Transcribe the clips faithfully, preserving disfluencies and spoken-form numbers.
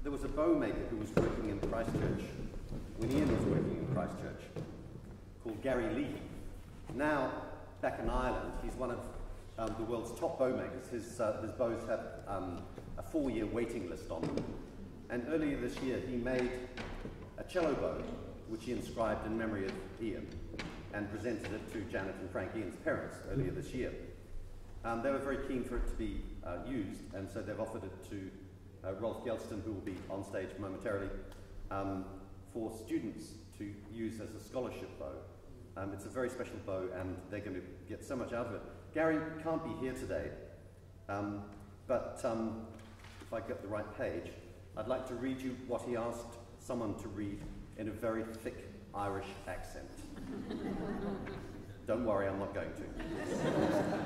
there was a bow maker who was working in Christchurch when Ian was working in Christchurch, called Gary Leahy. Now, back in Ireland, he's one of um, the world's top bow makers. His, uh, his bows have um, a four-year waiting list on them. And earlier this year, he made a cello bow, which he inscribed in memory of Ian, and presented it to Janet and Frank Ian's parents earlier this year. Um, they were very keen for it to be uh, used, and so they've offered it to uh, Rolf Gelston, who will be on stage momentarily, um, for students to use as a scholarship bow. Um, it's a very special bow, and they're going to get so much out of it. Gary can't be here today, um, but um, if I get the right page, I'd like to read you what he asked someone to read in a very thick Irish accent. Don't worry, I'm not going to.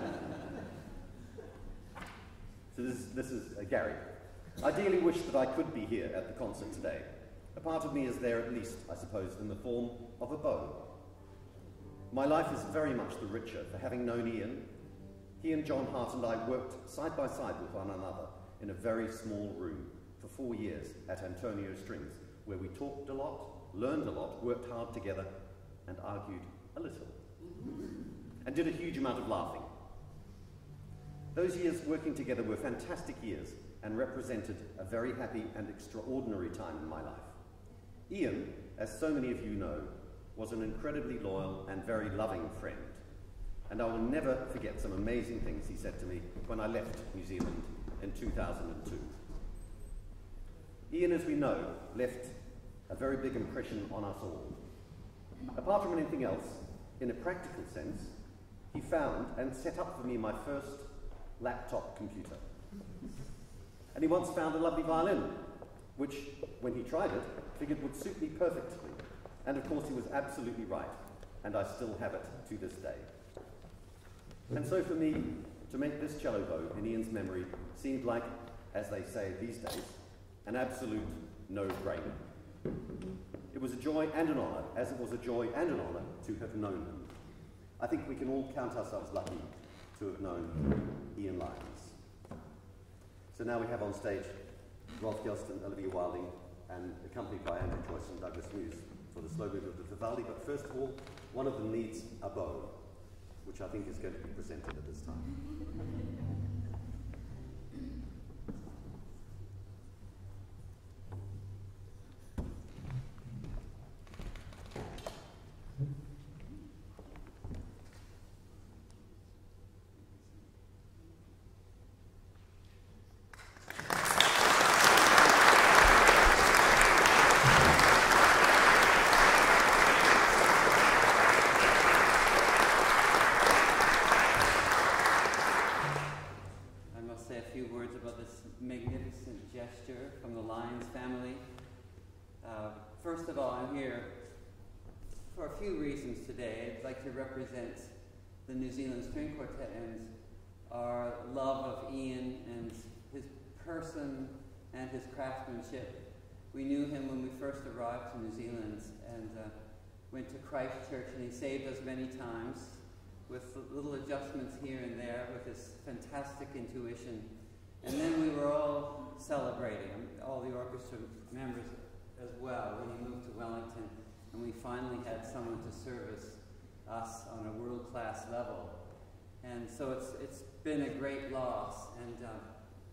So this, this is uh, Gary. Ideally wish that I could be here at the concert today. A part of me is there at least, I suppose, in the form of a bow. My life is very much the richer for having known Ian. He and John Hart and I worked side by side with one another in a very small room for four years at Antonio Strings, where we talked a lot, learned a lot, worked hard together, and argued a little, and did a huge amount of laughing. Those years working together were fantastic years and represented a very happy and extraordinary time in my life. Ian, as so many of you know, was an incredibly loyal and very loving friend, and I will never forget some amazing things he said to me when I left New Zealand in two thousand two. Ian, as we know, left a very big impression on us all. Apart from anything else, in a practical sense, he found and set up for me my first laptop computer. And he once found a lovely violin, which, when he tried it, figured would suit me perfectly. And of course he was absolutely right, and I still have it to this day. And so for me, to make this cello bow in Ian's memory seemed like, as they say these days, an absolute no-brainer. It was a joy and an honour, as it was a joy and an honour to have known him. I think we can all count ourselves lucky to have known Ian Lyons. So now we have on stage Rolf Gelston, Olivia Wilding, and accompanied by Andrew Joyce and Douglas Muse for the slow movement of Vivaldi. But first of all, one of them needs a bow, which I think is going to be presented at this time. Represent the New Zealand String Quartet and our love of Ian and his person and his craftsmanship. We knew him when we first arrived to New Zealand and uh, went to Christchurch, and he saved us many times with little adjustments here and there with his fantastic intuition. And then we were all celebrating, all the orchestra members as well, when he moved to Wellington, and we finally had someone to service us on a world-class level. And so it's it's been a great loss, and uh,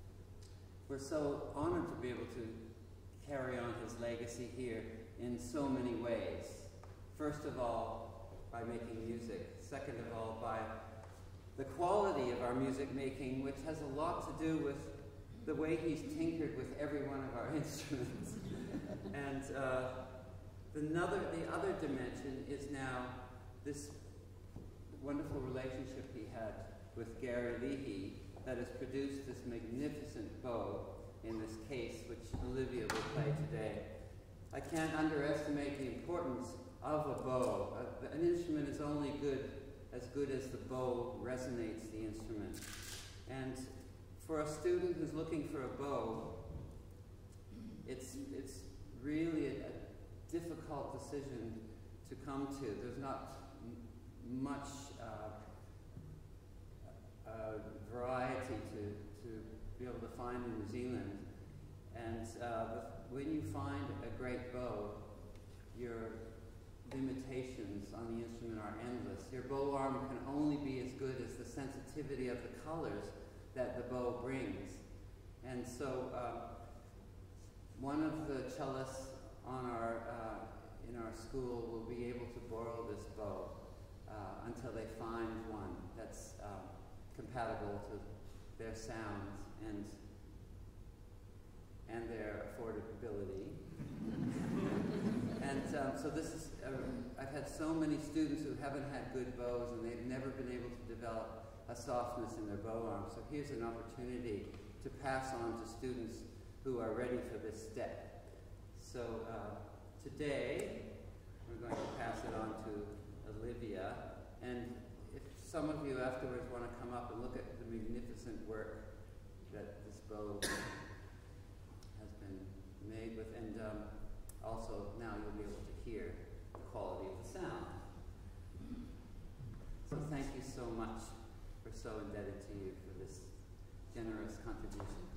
we're so honored to be able to carry on his legacy here in so many ways. First of all, by making music. Second of all, by the quality of our music making, which has a lot to do with the way he's tinkered with every one of our instruments. And uh, another, the other dimension is now this wonderful relationship he had with Gary Leahy that has produced this magnificent bow in this case, which Olivia will play today. I can't underestimate the importance of a bow. Uh, an instrument is only good as good as the bow resonates the instrument. And for a student who's looking for a bow, it's, it's really a, a difficult decision to come to. There's not much uh, uh, variety to, to be able to find in New Zealand. And uh, when you find a great bow, your limitations on the instrument are endless. Your bow arm can only be as good as the sensitivity of the colors that the bow brings. And so uh, one of the cellists on our, uh, in our school will be able to borrow this bow uh, until they find one that's uh, compatible to their sounds and, and their affordability. And um, so this is, uh, I've had so many students who haven't had good bows and they've never been able to develop a softness in their bow arm. So here's an opportunity to pass on to students who are ready for this step. So uh, today, we're going to pass it on to Olivia. And if some of you afterwards want to come up and look at the magnificent work that this bow has been made with, and um, also now you'll be able to hear the quality of the sound. So thank you so much. We're so indebted to you for this generous contribution.